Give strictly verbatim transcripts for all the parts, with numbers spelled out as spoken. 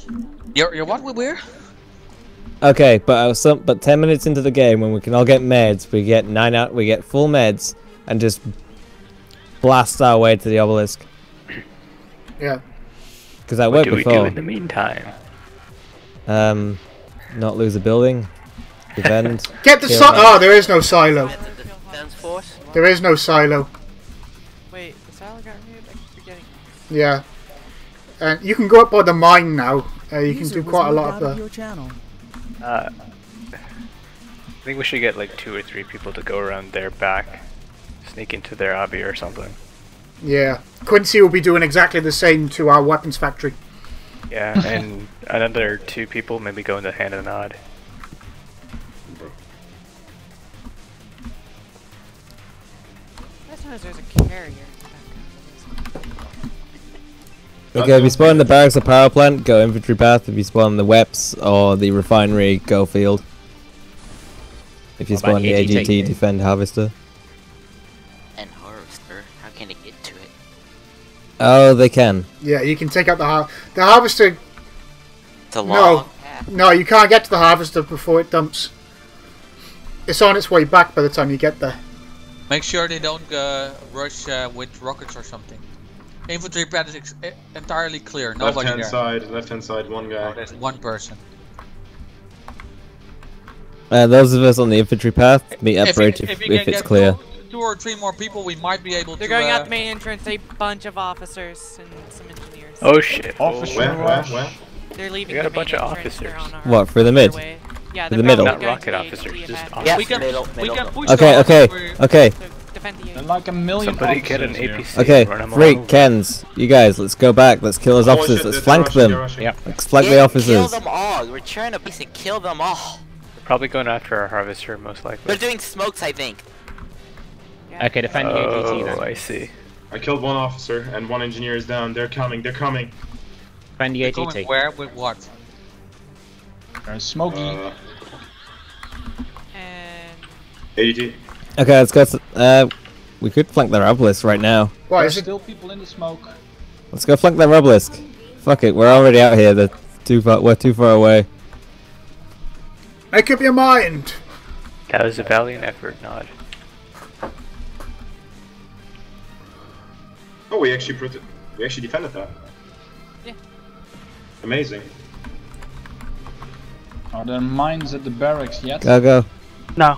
You're, you're what, where? Okay, but I was some, but ten minutes into the game, when we can all get meds, we get nine out, we get full meds, and just blast our way to the obelisk. Yeah. Because that What worked do we before. do in the meantime? Um, not lose a building, defend. Get the kill silo. them. Oh, there is no silo. Defense force? There is no silo. Wait, the silo got removed? I keep forgetting. Yeah. And you can go up by the mine now. Uh, you can do quite a lot of the. Uh, I think we should get like two or three people to go around their back, sneak into their obby or something. Yeah. Quincy will be doing exactly the same to our weapons factory. Yeah, and another two people maybe go into hand and nod. That's nice, there's a carrier. Okay, if you spawn in the barracks or power plant, go infantry path. If you spawn in the W E Ps or the refinery, go field. If you What about spawn in the A G T, A G T? defend harvester. And harvester. How can it get to it? Oh, they can. Yeah, you can take out the har the harvester. It's a long No, path. no, you can't get to the harvester before it dumps. It's on its way back by the time you get there. Make sure they don't uh, rush uh, with rockets or something. Infantry pad is ex entirely clear. Nobody Left hand there. side, left hand side, one guy. Oh, there's one person. Uh, those of us on the infantry path, meet at If, bridge you, if, if, you if can it's get clear. Two, two or three more people, we might be able They're to. going uh, out the main entrance, a bunch of officers and some engineers. Oh shit! Officer Where, where, rush. where? They're leaving We got the a bunch main of entrance, they're officers. on our- What, for the on mid? their way. Yeah, For they're the middle? probably Not going rocket to the officers, A G T just event. officers. we can, middle, we middle. can push Okay, the okay, officers. okay, So defend the A G There T. are like a million Somebody get an officers A P here. C. okay. Run 'em all Freak, over. Kens, you guys, let's go back. Let's kill those Oh, officers. shit, Let's they're flank rushing, they're them. rushing. Yep. Let's flank the Kill officers. them all. We're trying to basic kill them all. Probably going after our harvester, most likely. They're doing smokes, I think. Yeah. Okay, defend the A G T Oh, then. I see. I killed one officer and one engineer is down. They're coming, they're coming. Defend the They're A G going T. where with what? There's Smokey. Uh, And A G T. Okay, let's go. s- Uh, we could flank their obelisk right now. Why There's is it? still people in the smoke. Let's go flank their obelisk. Fuck it, we're already out here. They're too far. We're too far away. Make up your mind. That was a valiant effort, Nod. Oh, we actually put it. We actually defended that. Yeah. Amazing. Are there mines at the barracks yet? Go go. No.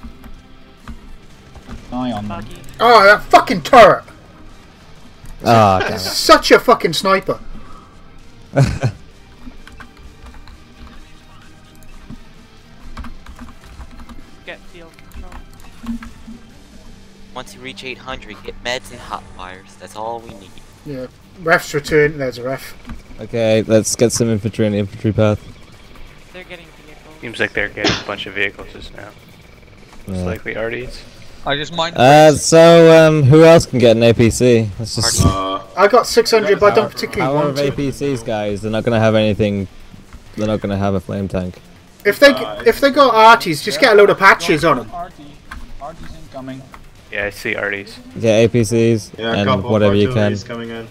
Eye on them. Bucky. Oh, that fucking turret! Ah, damn it. Such a fucking sniper. Get field control. Once you reach eight hundred, get meds and hot wires. That's all we need. Yeah. Ref's return. There's a ref. Okay, let's get some infantry on the infantry path. They're getting vehicles. Seems like they're getting a bunch of vehicles just now. Most Yeah. likely Arties. I just mind. Uh, so um, who else can get an A P C? Let's just. Uh, I got six hundred, but I don't particularly Power want of A to. P Cs, guys. They're not gonna have anything. They're not gonna have a flame tank. If they if they got arties, just get a load of patches on them. Artie. Artie's incoming. Yeah, I see Arties. Get A P Cs yeah, a and couple whatever of you can. artillery's coming in.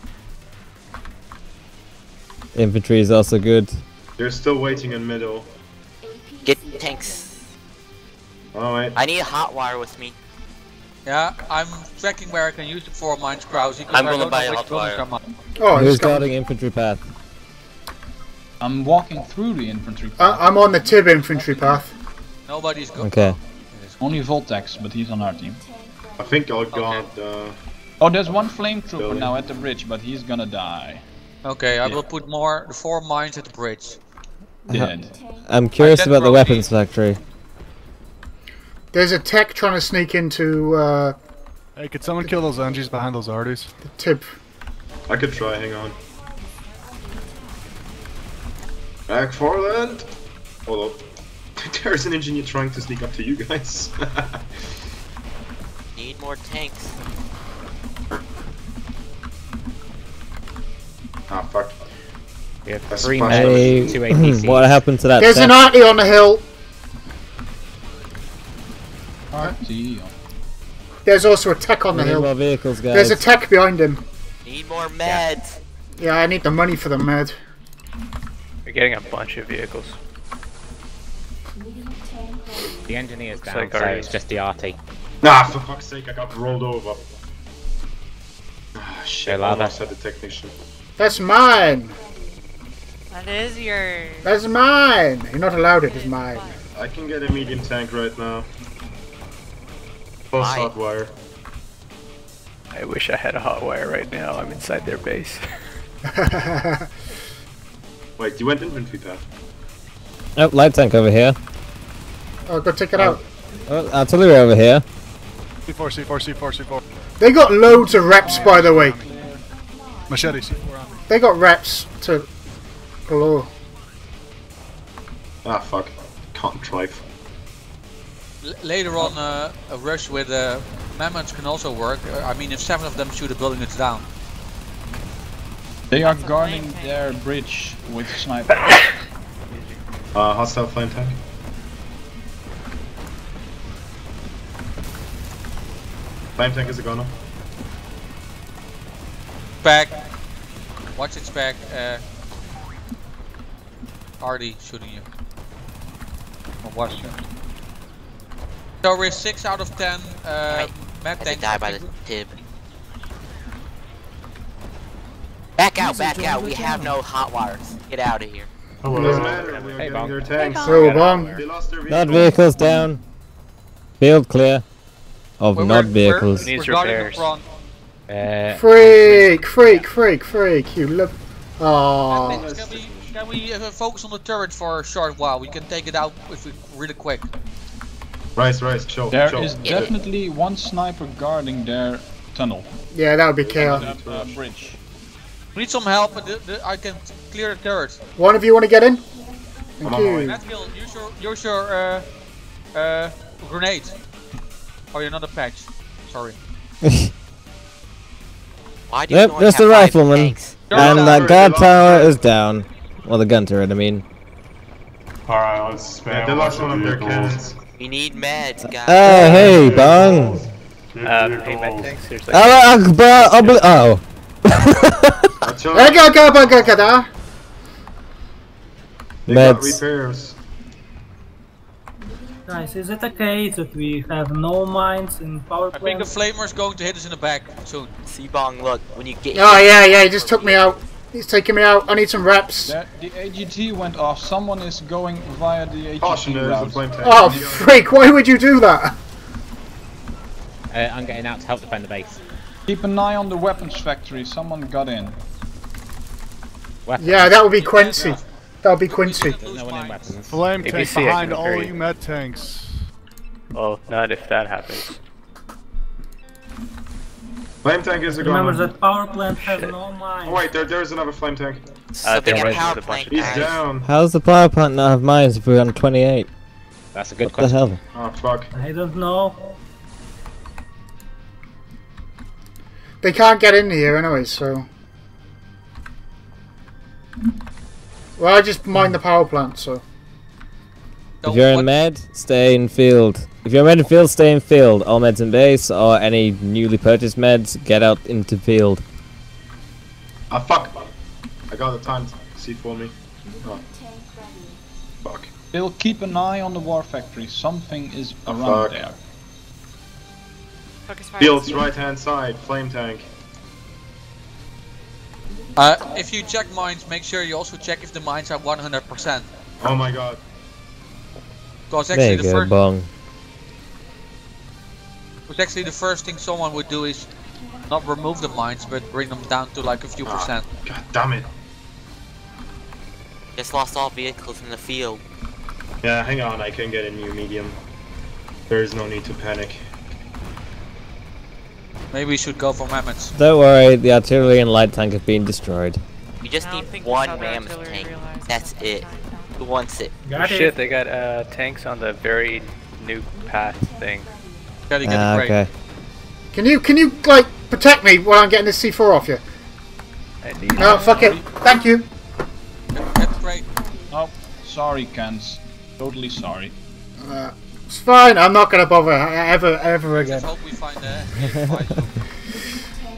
Infantry is also good. They're still waiting in middle. Get tanks. Oh wait. I need a hot wire with me. Yeah, I'm checking where I can use the four mines, Krause. because I'm I gonna don't buy know a which hot buildings wire. are mine. Oh, Who's it's got, guarding infantry path? I'm walking through the infantry. I, I'm on the Tib infantry path. Nobody's going. Okay. Only Voltex, but he's on our team. I think I got uh, Oh, there's one flame trooper Building. now at the bridge, but he's gonna die. Okay, I Yeah. will put more the four mines at the bridge. Dead. I'm curious I about the probably- weapons factory. There's a tech trying to sneak into uh, Hey, could someone kill those Angies behind those Arties? the Tib. I could try, hang on. Back forward! Hold up. There's an engineer trying to sneak up to you guys. Need more tanks. Ah, fuck. We have That's three fine. men, Hey, two A P Cs. what happened to that? There's an tech? arty on the hill. Artie. There's also a tech on We the need hill. more vehicles, guys. There's a tech behind him. Need more meds. Yeah, I need the money for the med. getting a bunch of vehicles. The engineer's Looks down, like so ours. it's just the R T. Nah, for fuck's sake, I got rolled over. Ah, shit, Okay, lava. almost had the technician. That's mine. That is yours. That's mine. You're not allowed it. It's mine. I can get a medium tank right now. Plus Why? hot wire. I wish I had a hot wire right now. I'm inside their base. Wait, you went infantry path? Oh, light tank over here. Oh, go take it out. Oh, artillery over here. C four, C four, C four, C four. They got loads of reps, by the way. Machete, C four on me. They got reps to galore. Ah, fuck. Can't drive. L later on, uh, a rush with uh, mammoths can also work. Uh, I mean, if seven of them shoot a building, it's down. They are That's a guarding flame tank. their bridge with sniper. Uh, hostile flame tank. Flame tank is a gunner. Back. Watch its back. Uh, Hardy shooting you. Oh, watch it. So we're six out of ten. Uh, map I tanks. die by the tib. Back out, back out. We have no hot wires. Get out of here. Doesn't matter, we are Hey, getting Bong. their tanks. So, bomb. They lost their Not vehicle. vehicles down. Field clear. Of We're- not we're- vehicles. We're, Needs we're guarding the repairs. front. Uh, Freak, freak, freak, freak. You love. Oh. Admins, Can we, can we uh, focus on the turret for a short while? We can take it out if we really quick. Rise, rise, chill, There chill. is definitely one sniper guarding their tunnel. Yeah, that would be chaos. That uh, bridge. We need some help, but the, the, I can clear the turret. One of you want to get in? Thank I'm on my way. you. Let's kill. Use your use your uh, uh, grenade. Oh, you're not a patch. Sorry. Why do you Yep, only just have a five rifleman. tanks? And down, that turret, guard they lost tower turret. is down. Well, the gun turret, I mean. Alright, let's spam. Yeah, they lost one of their vehicles. cannons. We need meds, guys. Oh, hey, Bong. Get Uh, vehicles. hey, med tanks. There's like Allah Akbar, obli- oh. Chill. Hey, go, go, go, go, go, go. They got Meds. repairs. Guys, is it the case that we have no mines in power I think a plants? flamer's going to hit us in the back soon. C-Bong, look, when you get Oh, yeah, yeah, he just took me out. He's taking me out. I need some reps. There, the A G T went off. Someone is going via the A G T Caution, there is a route. flame tank. Oh, freak, why would you do that? uh, I'm getting out to help defend the base. Keep an eye on the weapons factory. Someone got in. Weapons. Yeah, that would be Quincy. That would be Quincy. There's no one in weapons. Flame A B tank C, I behind can all repair you. you med tanks. well, not if that happens. Flame tank is a Remember gunner. that power plant has Shit. no mines. Oh wait, there, there's another flame tank. So they they're got right power with a bunch plant, of He's guys. down. How's the power plant not have mines if we're on twenty-eight? That's a good What the question. hell? Oh fuck. I don't know. They can't get in here anyway, so. Well, I just mined the power plant, so. So If you're in what- med, stay in field. If you're in med in field, stay in field. All meds in base or any newly purchased meds, get out into field. Ah fuck. I got the time to see for me. Oh. Fuck. They'll keep an eye on the war factory. Something is Oh, around fuck. there. Focus fire. Fields right hand side, flame tank. Uh, if you check mines, make sure you also check if the mines are one hundred percent. Oh my god. Because There actually you the go, first, Bong. because actually the first thing someone would do is not remove the mines, but bring them down to like a few Ah. percent. God damn it. Just lost all vehicles in the field. Yeah, hang on, I can get a new medium. There is no need to panic. Maybe we should go for mammoths. Don't worry, the artillery and light tank have been destroyed. We just I don't need think one that's how the mammoth artillery tank. realized That's that. it. Who wants it? Got Shit, it. they got uh, tanks on the very new path thing. Gotta get Ah, a break. okay. Can you, can you, like, protect me while I'm getting this C four off you? I need No, fuck it. Thank you. That's great. Oh, sorry, Kans. Totally sorry. Uh, it's fine, I'm not gonna bother ever, ever again. Just hope we find a.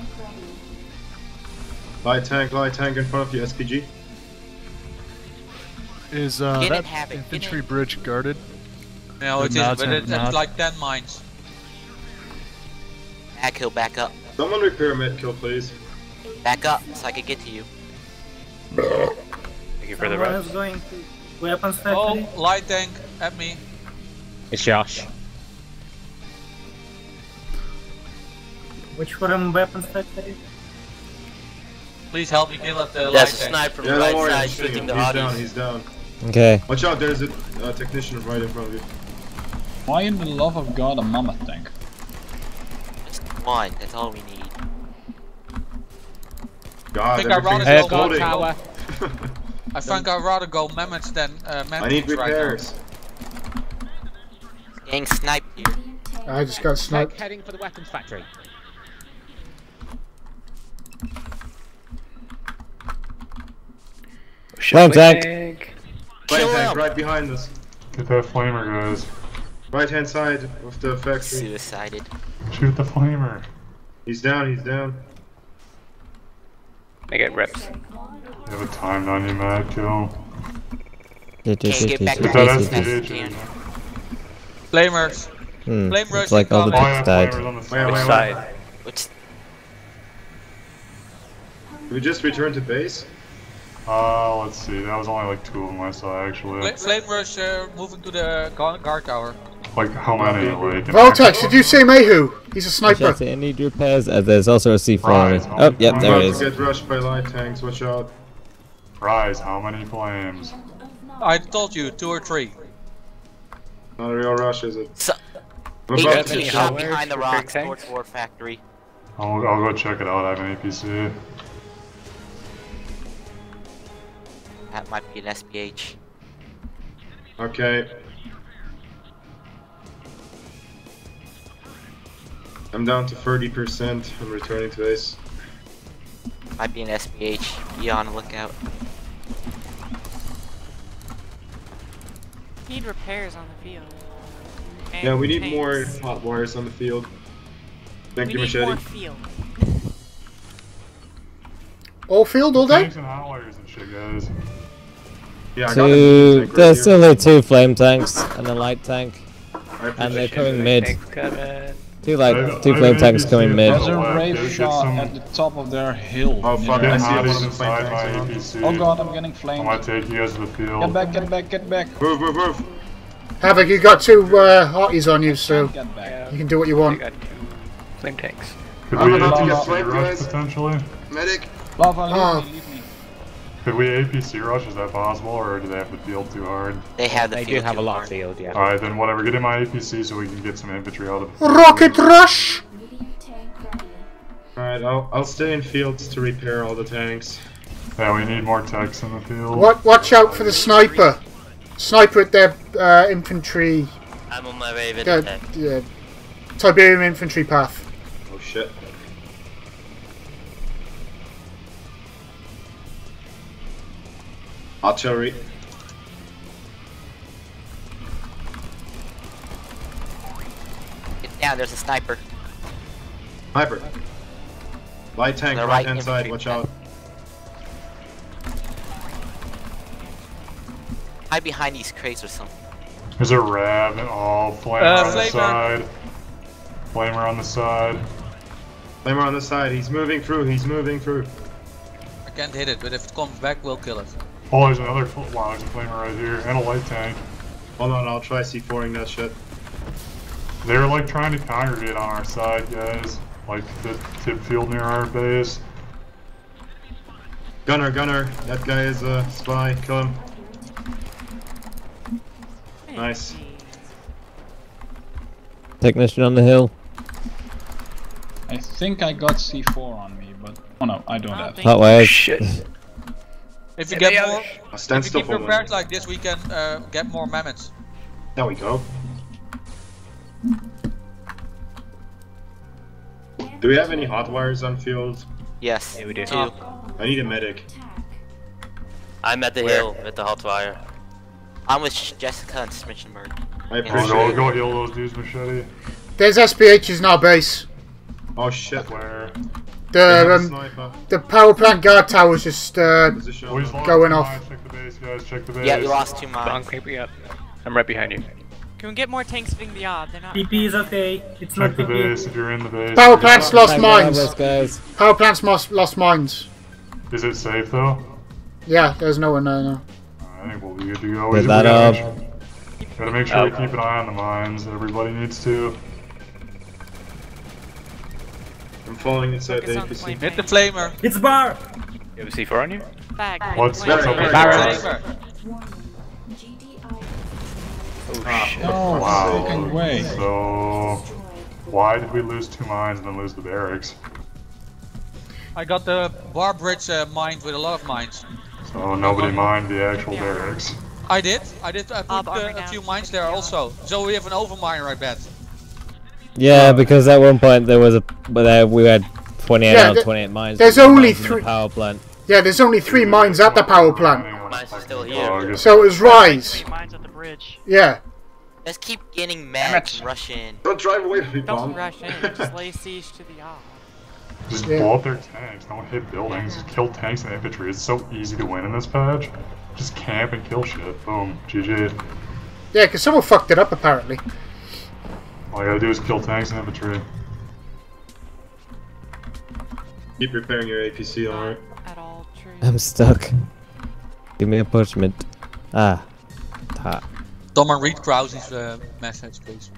Light tank, light tank in front of you, S P G. Is uh, Get in, that have it, get infantry in. bridge guarded? No, The it isn't, nods but and it, nods. it's like ten mines. Back hill, back up. Someone repair medkill, please. Back up so I can get to you. Thank you for the Someone reps. is going to weapons Oh, factory. light tank at me. It's Josh. Which one weapons factory? Please help me kill at the light There's a tank. sniper from Yeah, the don't right worry, side I'm shooting shooting him. the He's down, hotties. he's down. Okay. Watch out, there's a uh, technician right in front of you. Why in the love of God a mammoth tank? Just one, that's all we need. God, I think I'd rather everything's go exploding. tower. I think I'd rather go mammoths than uh, I need mammoths right now. repairs. Getting sniped here. I just got Tank sniped. heading for the weapons factory. Flame tank. Right Kill tank, him. right behind us. Get that flamer, guys. Right hand side of the factory. Suicided. Shoot the flamer. He's down, he's down. I get reps. You have a timed on you, mad kill. Can't get back Get to that base as S fast P as H you in. can. Flamers. Hmm. Flame rush It's like all the incoming. Oh, yeah, ticks died. flamer's on the Wait, side. wait, Which wait. side? Which Did we just return to base? Uh, let's see. That was only like two of them I saw, actually. Fla- Flame rush uh, moving to the guard, guard tower. Like, how many? Like, Voltex, did you see Mayhew? He's a sniper. I need repairs. Uh, there's also a C four on me. Rise, Oh, yep, I'm there about it to is. get rushed by light tanks, watch out. Rise, how many flames? I told you, two or three. Not a real rush, is it? So, I'm about A to P get shot shot. behind the Repair rocks tanks? towards War Factory. I'll, I'll go check it out. I have an A P C. That might be an S P H. Okay. I'm down to thirty percent. I'm returning to base. Might be an S P H. Be on the lookout. Need repairs on the field. And Yeah, we need tanks. more hot wires on the field. Thank We you, need Machete. more field. All field all day? Tanks and hot wires and shit, guys. Yeah, I got a Two. tank right There's here. still only two flame tanks and a light tank, I and they're appreciate coming it. mid. Tanks coming. Two light, I- two I flame have tanks A P C coming mid. as There's a well. rave Get- get shot some- at the top of their hill. Oh, fuck, near I Get see us. a hotties bunch of inside flame my tanks A around. P C. Oh god, I'm getting I flamed. might take you guys to the field. Get back, get back, get back. Move, move, move. Havoc, you got two uh, hotties on you, so Get back. Yeah, you can do what you I want. got two flame tanks. Could I'm we about to A P get C flamed, rush guys. potentially? Medic. Lava, leave Oh. me, leave me. Could we A P C rush? Is that possible, or do they have the field too hard? They have the They do field have a too lot hard. of field, yeah. Alright, then whatever. Get in my A P C so we can get some infantry out of it. Rocket rush! Alright, I'll, I'll stay in fields to repair all the tanks. Yeah, we need more techs in the field. What? Watch out for the sniper. Sniper at their uh, infantry. I'm on my way with Uh, the tank. yeah, Tiberium infantry path. Oh shit. Artillery. Get down, there's a sniper. Sniper. Light tank, The right right hand side, infantry watch path. out. Hide behind these crates or something. There's a Rav and all flamer Uh, on the flamer. side. Flamer on the side. Flamer on the side, he's moving through, he's moving through. I can't hit it, but if it comes back, we'll kill it. Oh, there's another fl- wow, there's a flamer right here and a light tank. Hold on, I'll try C four-ing that shit. They're like trying to congregate on our side, guys. Like the tip field near our base. Gunner, gunner, that guy is a spy, kill him. Nice. Technician on the hill. I think I got C four on me, but oh no, I don't I don't have. think- Hot wires. Shit. If you Yeah, get they more, I'll stand if you still keep for a prepared minute. like this, we can uh, get more mammoths. There we go. Do we have any hot wires on field? Yes. Yeah, we do. Two. I need a medic. I'm at the Where? hill with the hot wire. I'm with Sh- Jessica and Smitchenberg. I Go, appreciate go, it. go heal those dudes, Machete. There's S P H's in our base. Oh shit. Where? The um, the power plant guard tower's just uh, going off. Check the base, guys. Check the base. Yeah, we lost two Long mines. creeping up. I'm right behind you. Can we get more tanks hitting the odd? They're not. T P is okay. It's Check not the T P. base if you're in the base. Power plant's lost Thank mines. God, guys. Power plant's lost lost mines. Is it safe though? Yeah, there's no one there now. I think we'll be good to go. Put We that gotta up. make sure- Gotta make sure we keep an eye on the mines. Everybody needs to. I'm falling inside Focus the on A P C. flame Hit the tank. flamer. It's bar. You have a C four on you? Bag. What's, Flame what's up tank. with Barrel. that? Oh shit. No Wow. fucking way. So, why did we lose two mines and then lose the barracks? I got the bar bridge uh, mined with a lot of mines. So nobody mined the actual barracks. I did. I did. I I'll put bar uh, me a down. few mines there also. So we have an overminer, I bet. Yeah, because at one point there was a, but there we had twenty-eight Yeah, out of th- twenty-eight mines. there's in the only mines in the three- power plant. Yeah, there's only three mines at the power plant. Mines are still here. So it was Rise. Mines at the bridge. Yeah. Let's keep getting mad and rush in. Don't drive away from me, Don't bomb. rush in. Just lay siege to the odd. Just Yeah. blow up their tanks, don't hit buildings, just kill tanks and infantry. It's so easy to win in this patch. Just camp and kill shit. Boom. G G. Yeah, because someone fucked it up apparently. All you gotta do is kill tanks and infantry. Keep repairing your A P C, alright? At all true. I'm stuck. Give me a punishment. Ah. Ta. Someone read Krause's uh, message, please.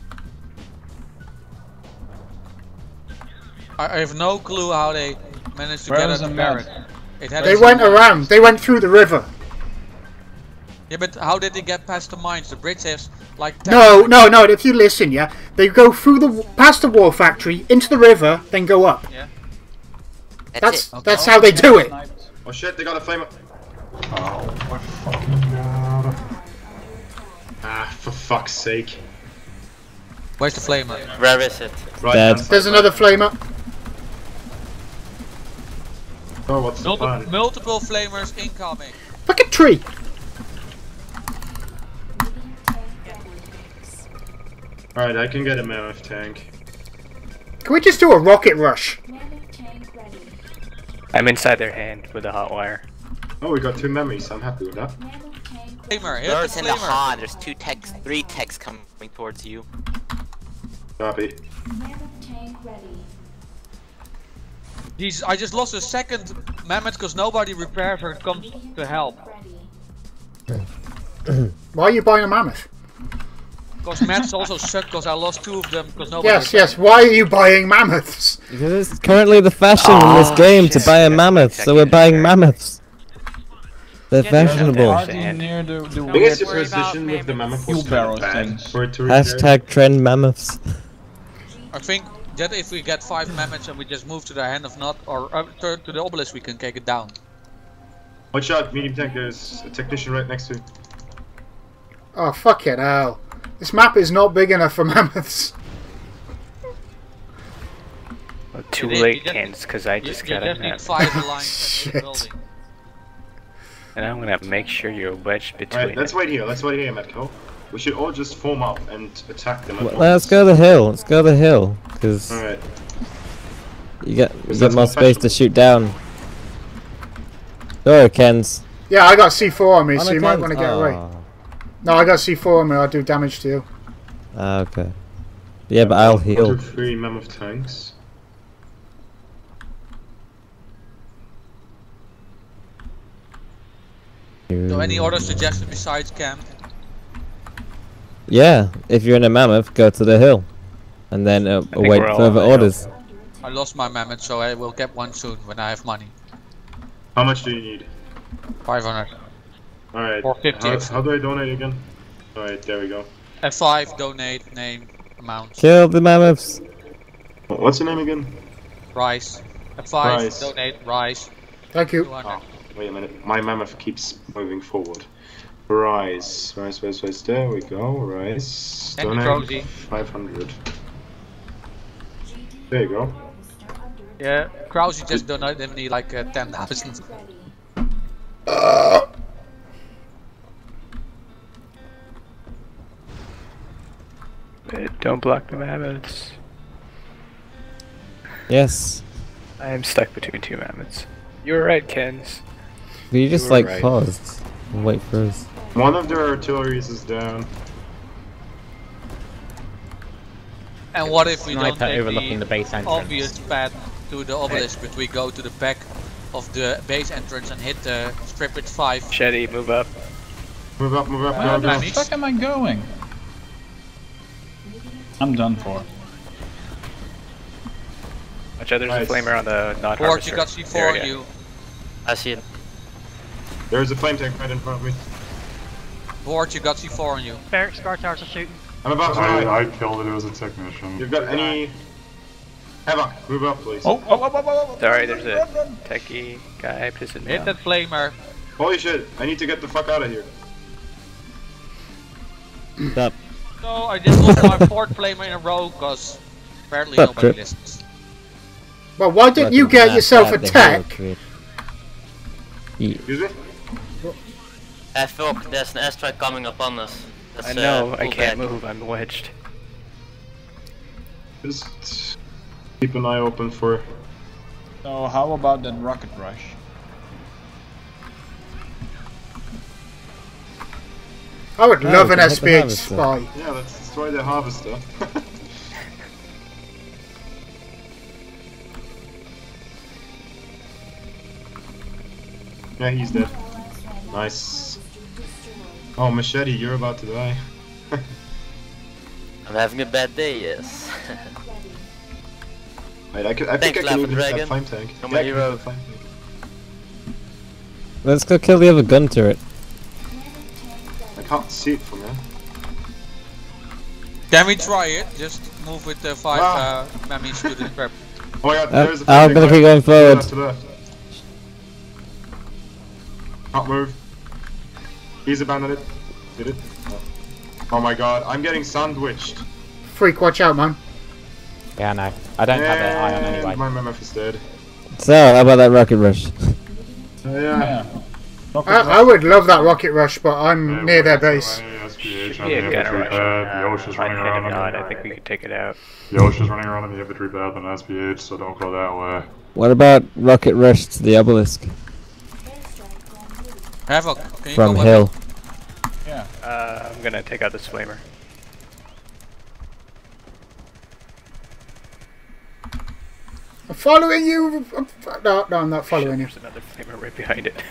I, I have no clue how they managed to Where get is at the the map? barrack. It had They some went mines. around. They went through the river. Yeah, but how did they get past the mines? The bridge has like ten No, mines. no, no. If you listen, yeah, they go through the past the war factory into the river, then go up. Yeah. That's That's, that's how they do it. Oh shit, they got a flame up. Oh my fucking god. Ah, for fuck's sake. Where's the flamer? Where is it? Right, Dead. hand There's side. another flame up. Oh, what's the Multi plan? multiple flamers incoming. Fucking tree. Alright, I can get a mammoth tank. Can we just do a rocket rush? I'm inside their hand with a hot wire. Oh, we got two memories. I'm happy with that. Flamer, hit There's the in the flamer. Han. There's two techs, three techs coming towards you. Happy. Jesus, I just lost a second mammoth because nobody repairs or comes to help. Why are you buying a mammoth? Because mammoths also suck because I lost two of them because nobody Yes, yes. Why are you buying mammoths? Because it's currently the fashion in this Oh, game to shit. buy a That's mammoth, so we're exactly buying right. mammoths. They're Yeah, fashionable. yeah. Hardly near the, the I guess your worry about position with the mammoth Fuel was kind of barrel bad things. for it to repair. Hashtag trend mammoths. I think that if we get five mammoths and we just move to the hand of not or uh, to, to the obelisk, we can take it down. Watch out, medium tank. There's a technician right next to you. Oh fucking hell! This map is not big enough for mammoths. Well, too You- you late, just- Kens, because I You, just you got a just need map. five lines in Shit. the building. And I'm gonna make sure you're wedged between Alright, let's it. wait here. Let's wait here, Matko. We should all just form up and attack them at Well, once. let's go the hill. Let's go the hill, because Alright. you get you Because get that's more more space to fashionable. shoot down. Go, Kens. Yeah, I got C four on me, Oh, so no, you might Kens. want to get away. Oh. No, I got C four on me. I'll do damage to you. Ah, okay. Yeah, but I'll One, heal. two, three mammoth tanks. So any other suggestions besides camp? Yeah, if you're in a mammoth, go to the hill, and then uh, think await we're all further on the orders. I lost my mammoth, so I will get one soon when I have money. How much do you need? five hundred. Alright. Or fifty How, if- how do I donate again? Alright, there we go. F five, donate, name, amount, Kill the mammoths. What's your name again? rice. F five, Rice. donate, rice, Thank you. two hundred. Oh, wait a minute. My mammoth keeps moving forward. Rise. Rise, rise, rise. There we go. Rise. And Donate Rosie. five hundred. There you go. Yeah, Krause just donated me like uh, ten thousand. Uh, Don't block the mammoths. Yes. I am stuck between two mammoths. You were right, Kens. You just were like right. paused and wait for us. One of their artilleries is down. And what if we Sniper don't take overlooking the, the base entrance. obvious path to the obelisk, but we go to the back of the base entrance and hit the strip with five? Shetty, move up. Move up, move up, Where go, the go. fuck am I going? I'm done for. Watch out, there's Nice. a flamer on the Board, non-harvester you got C four area. on you. I see it. There's a flame tank right in front of me. Board, you got C four on you. Barracks guard towers are shooting. I'm about to die. I, I killed it, it was a technician. You've got any... Havoc, move up please. Oh, oh, oh, oh, oh, oh. Sorry, there's a techie guy pissing me Hit off. that flamer. Holy shit, I need to get the fuck out of here. Stop. So I just lost my fourth flamer in a row because apparently Stop, nobody Trip. listens. Well, why didn't you get yourself a tech? Yeah. Excuse me? I feel like there's an airstrike coming upon us. Let's, I know, uh, I pull can't back. move, I'm wedged. Just keep an eye open for... So how about that rocket rush? I would Oh, love we an can hit S the B H harvester. spy. Yeah, let's destroy the harvester. Yeah, he's dead. Nice. Oh, Machete, you're about to die. I'm having a bad day, yes. Wait, I, can, I think Thanks, I can Laughing move into that Dragon. flame tank. You're Yeah, my I can hero. move the flame tank. Let's go kill the other gun turret. I can't see it from here. Can we try it? Just move with the five Ah. uh, mammies to the trap. Oh my god, Uh, there's a flame I'm tank gonna right keep going to the forward. left, to the left. Can't move. He's abandoned it. Did it? Oh. Oh my god, I'm getting sandwiched. Freak, watch out, man. Yeah, no. I don't have an eye on And anyway. my mammoth is dead. So, how about that rocket rush? Oh yeah. Rocket I, rush. I would love that rocket rush, but I'm near their base. S P H Yeah, on the gunner infantry rush. pad. Yosh is Uh, running around not, on I think we could take it out. the Yosh is running around on the infantry path on S P H, so don't go that way. What about rocket rush to the obelisk Havoc, can you from come hill? with me? Yeah. Uh, I'm gonna take out this flamer. I'm following you. I'm f- No, no, I'm not following you. There's another flamer right behind it.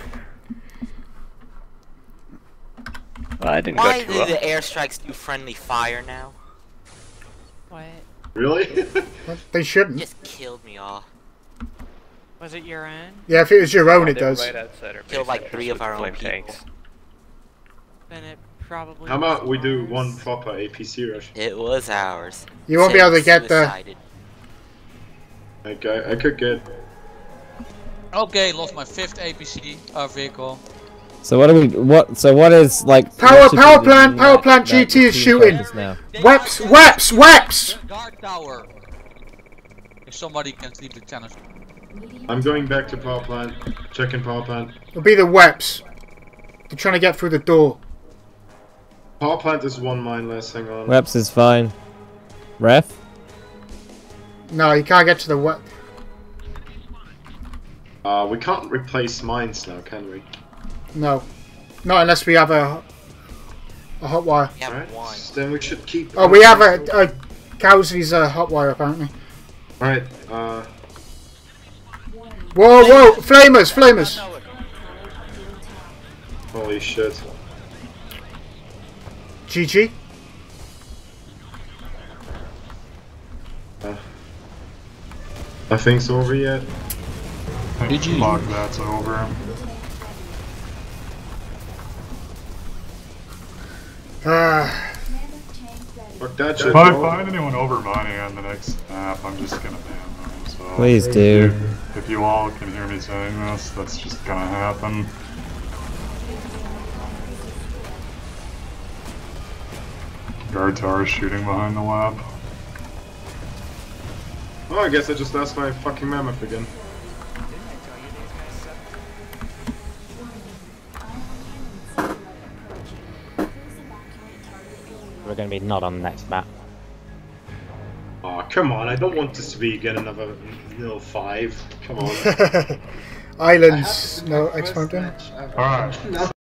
Well, I didn't Why go too do well. the airstrikes do friendly fire now? What? Really? They shouldn't. Just killed me all. Was it your own? Yeah, if it was your own, it They're does. right outside our Killed base like entrance three of with our own flame people. tanks. Then it probably. How about we do was one ours. proper A P C rush? It was ours. You won't be able to get the. Suicided. Like, I, I could get... Okay, lost my fifth A P C uh, vehicle. So what do we? What? So what is like? Power- what should power be plant- the- power that- plant that G T is the team shooting. focus Now. Weps, weps, weps! Guard tower. If somebody can sleep the channels. I'm going back to power plant. Checking power plant. It'll be the weps. They're trying to get through the door. Power plant is one mine less, hang on. Reps is fine. Ref. No, you can't get to the wep. Uh, we can't replace mines now, can we? No, not unless we have a a hot wire. We have Alright, one. then we should keep... Oh, we have a, a Cowsley's uh, hot wire apparently. Alright, uh... Whoa, whoa, flamers, flamers. Holy shit. G G. Uh, Nothing's over yet. Did you? Fuck, that's over. Ah, Fuck that shit. If I bro. find anyone over money on the next map, I'm just gonna ban them. So Please do. if you all can hear me saying this, that's just gonna happen. Guard tower is shooting behind the lab. Oh, I guess I just lost my fucking mammoth again. We're going to be not on the next map. Aw, Come on, I don't want this to be again another nil five. Come on. Islands, no X Mountain. Alright.